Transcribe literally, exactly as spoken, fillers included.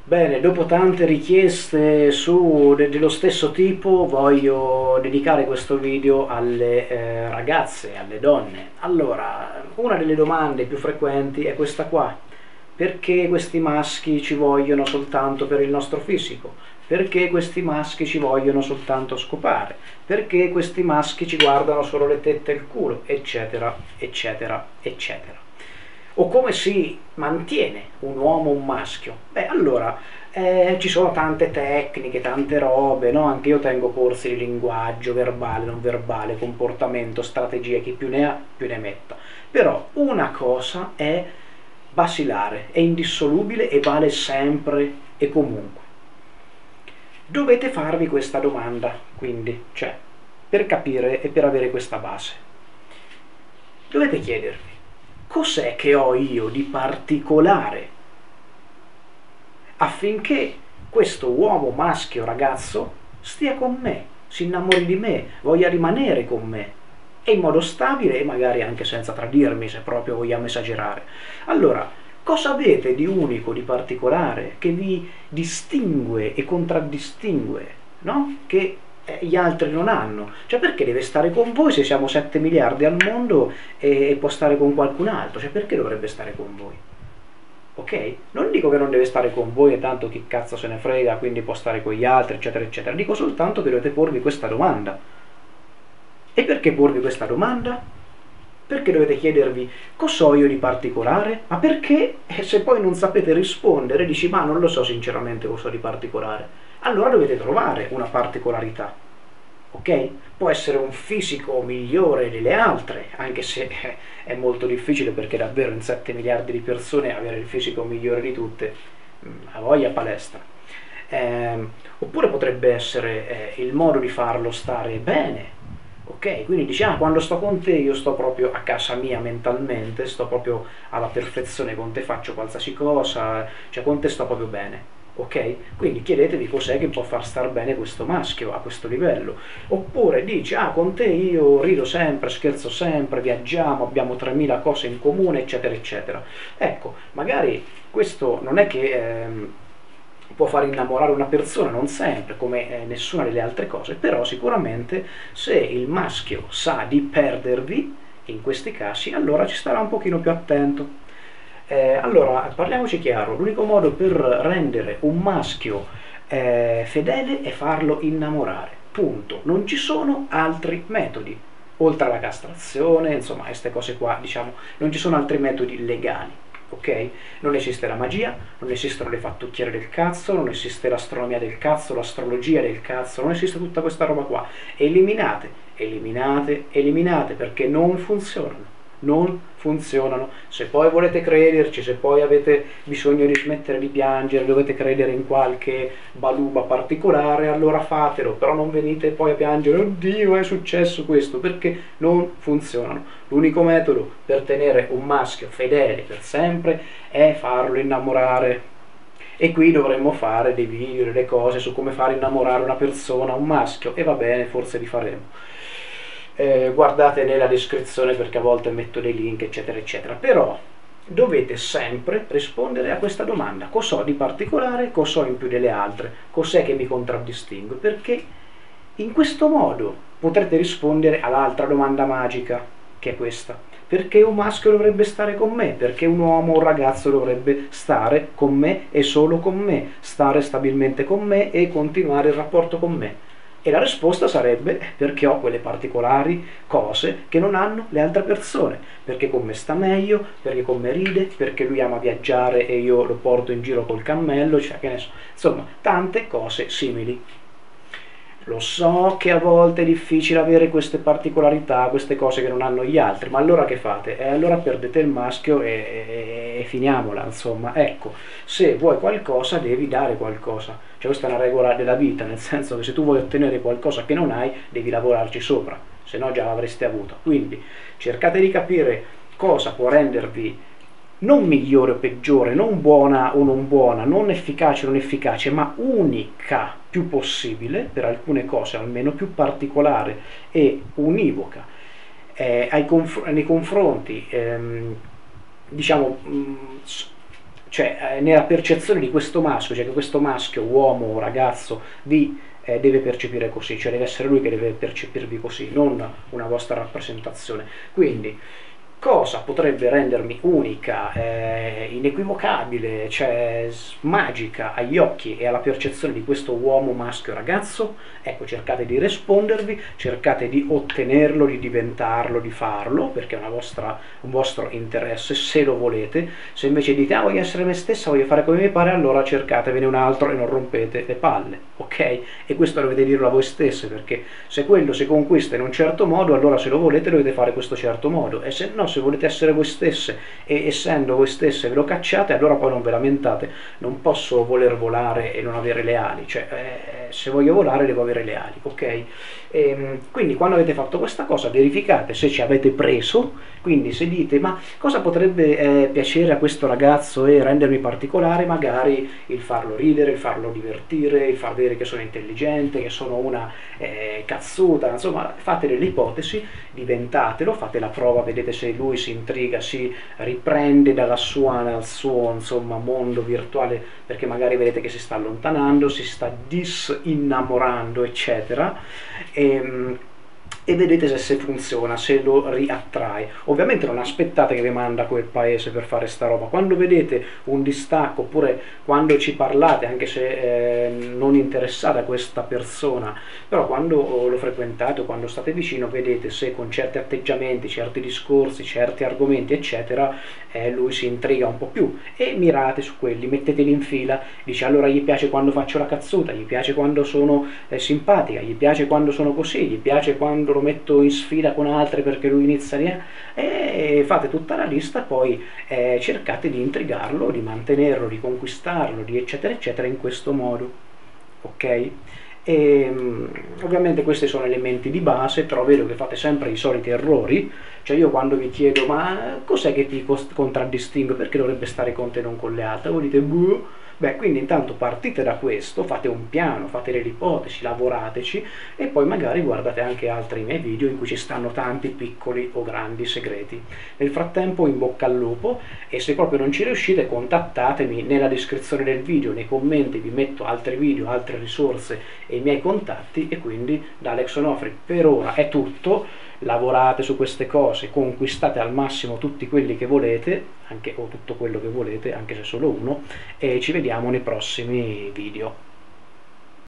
Bene, dopo tante richieste su, de- dello stesso tipo, voglio dedicare questo video alle eh, ragazze, alle donne. Allora, una delle domande più frequenti è questa qua. Perché questi maschi ci vogliono soltanto per il nostro fisico? Perché questi maschi ci vogliono soltanto scopare? Perché questi maschi ci guardano solo le tette e il culo? Eccetera, eccetera, eccetera. O come si mantiene un uomo, un maschio? Beh, allora, eh, ci sono tante tecniche, tante robe, no? Anche io tengo corsi di linguaggio, verbale, non verbale, comportamento, strategie, chi più ne ha più ne metta. Però una cosa è basilare, è indissolubile e vale sempre e comunque. Dovete farvi questa domanda, quindi, cioè, per capire e per avere questa base. Dovete chiedervi, cos'è che ho io di particolare affinché questo uomo maschio ragazzo stia con me, si innamori di me, voglia rimanere con me e in modo stabile e magari anche senza tradirmi se proprio vogliamo esagerare. Allora, cosa avete di unico, di particolare che vi distingue e contraddistingue, no? Che eh, gli altri non hanno? Cioè perché deve stare con voi se siamo sette miliardi al mondo e, e può stare con qualcun altro? Cioè perché dovrebbe stare con voi? Ok? Non dico che non deve stare con voi e tanto chi cazzo se ne frega, quindi può stare con gli altri, eccetera, eccetera. Dico soltanto che dovete porvi questa domanda. E perché porvi questa domanda? Perché dovete chiedervi cosa ho io di particolare? Ma perché? E se poi non sapete rispondere, dici ma non lo so sinceramente cosa ho di particolare. Allora dovete trovare una particolarità. Ok? Può essere un fisico migliore delle altre, anche se è molto difficile perché davvero in sette miliardi di persone avere il fisico migliore di tutte, a voglia palestra. Eh, oppure potrebbe essere eh, il modo di farlo stare bene, ok? Quindi dici, ah, quando sto con te io sto proprio a casa mia mentalmente, sto proprio alla perfezione con te, faccio qualsiasi cosa, cioè con te sto proprio bene. Ok? Quindi chiedetevi cos'è che può far star bene questo maschio a questo livello. Oppure dici, ah, con te io rido sempre, scherzo sempre, viaggiamo, abbiamo tremila cose in comune, eccetera, eccetera. Ecco, magari questo non è che ehm, può far innamorare una persona, non sempre, come eh, nessuna delle altre cose, però sicuramente se il maschio sa di perdervi, in questi casi, allora ci starà un pochino più attento. Eh, allora, parliamoci chiaro, l'unico modo per rendere un maschio eh, fedele è farlo innamorare, punto. Non ci sono altri metodi, oltre alla castrazione, insomma, queste cose qua, diciamo, non ci sono altri metodi legali, ok? Non esiste la magia, non esistono le fattucchiere del cazzo, non esiste l'astronomia del cazzo, l'astrologia del cazzo, non esiste tutta questa roba qua. Eliminate, eliminate, eliminate, perché non funzionano. Non funzionano. Se poi volete crederci, se poi avete bisogno di smettere di piangere, dovete credere in qualche baluba particolare, allora fatelo, però non venite poi a piangere, oddio è successo questo, perché non funzionano. L'unico metodo per tenere un maschio fedele per sempre è farlo innamorare. E qui dovremmo fare dei video, delle cose su come fare innamorare una persona, un maschio, e va bene, forse li faremo. Eh, guardate nella descrizione perché a volte metto dei link, eccetera, eccetera. Però dovete sempre rispondere a questa domanda: cosa ho di particolare, cosa ho in più delle altre, cos'è che mi contraddistingue? Perché in questo modo potrete rispondere all'altra domanda magica, che è questa: perché un maschio dovrebbe stare con me? Perché un uomo o un ragazzo dovrebbe stare con me e solo con me, stare stabilmente con me e continuare il rapporto con me? E la risposta sarebbe perché ho quelle particolari cose che non hanno le altre persone, perché con me sta meglio, perché con me ride, perché lui ama viaggiare e io lo porto in giro col cammello, cioè che ne so, insomma, tante cose simili. Lo so che a volte è difficile avere queste particolarità, queste cose che non hanno gli altri, ma allora che fate? E allora perdete il maschio e, e, e finiamola, insomma. Ecco, se vuoi qualcosa devi dare qualcosa. Cioè questa è una regola della vita, nel senso che se tu vuoi ottenere qualcosa che non hai, devi lavorarci sopra, se no già l'avresti avuto. Quindi cercate di capire cosa può rendervi non migliore o peggiore, non buona o non buona, non efficace o non efficace, ma unica più possibile, per alcune cose almeno più particolare e univoca eh, ai conf- nei confronti, ehm, diciamo, mh, cioè eh, nella percezione di questo maschio, cioè che questo maschio, uomo o ragazzo, vi eh, deve percepire così, cioè deve essere lui che deve percepirvi così, non una vostra rappresentazione. Quindi cosa potrebbe rendermi unica, eh, inequivocabile, cioè magica agli occhi e alla percezione di questo uomo maschio ragazzo? Ecco, cercate di rispondervi, cercate di ottenerlo, di diventarlo, di farlo, perché è una vostra, un vostro interesse, se lo volete. Se invece dite, ah, voglio essere me stessa, voglio fare come mi pare, allora cercatevene un altro e non rompete le palle, ok? E questo dovete dirlo a voi stesse, perché se quello si conquista in un certo modo, allora se lo volete dovete fare questo certo modo, e se no, se volete essere voi stesse e essendo voi stesse ve lo cacciate, allora poi non ve lamentate. Non posso voler volare e non avere le ali, cioè eh, se voglio volare devo avere le ali, ok? E, quindi quando avete fatto questa cosa verificate se ci avete preso, quindi se dite ma cosa potrebbe eh, piacere a questo ragazzo e rendermi particolare, magari il farlo ridere, il farlo divertire, il far vedere che sono intelligente, che sono una eh, cazzuta, insomma fate delle ipotesi, diventatelo, fate la prova, vedete se lui si intriga, si riprende dalla sua, dal suo insomma, mondo virtuale, perché magari vedete che si sta allontanando, si sta disinnamorando, eccetera. E, e vedete se, se funziona, se lo riattrae. Ovviamente non aspettate che vi manda a quel paese per fare sta roba. Quando vedete un distacco, oppure quando ci parlate, anche se eh, non interessate a questa persona, però quando lo frequentate o quando state vicino, vedete se con certi atteggiamenti, certi discorsi, certi argomenti, eccetera, eh, lui si intriga un po' più, e mirate su quelli, metteteli in fila. Dice allora gli piace quando faccio la cazzuta, gli piace quando sono eh, simpatica, gli piace quando sono così, gli piace quando lo metto in sfida con altri perché lui inizia a... e fate tutta la lista, poi eh, cercate di intrigarlo, di mantenerlo, di conquistarlo, di eccetera eccetera in questo modo, ok? E, um, ovviamente questi sono elementi di base, però vedo che fate sempre i soliti errori, cioè io quando vi chiedo ma cos'è che ti contraddistingue, perché dovrebbe stare con te e non con le altre, voi dite buh. Beh, quindi intanto partite da questo, fate un piano, fate delle ipotesi, lavorateci, e poi magari guardate anche altri miei video in cui ci stanno tanti piccoli o grandi segreti. Nel frattempo in bocca al lupo, e se proprio non ci riuscite contattatemi nella descrizione del video, nei commenti vi metto altri video, altre risorse e i miei contatti, e quindi da Alex Onofri per ora è tutto. Lavorate su queste cose, conquistate al massimo tutti quelli che volete, anche, o tutto quello che volete, anche se solo uno, e ci vediamo nei prossimi video.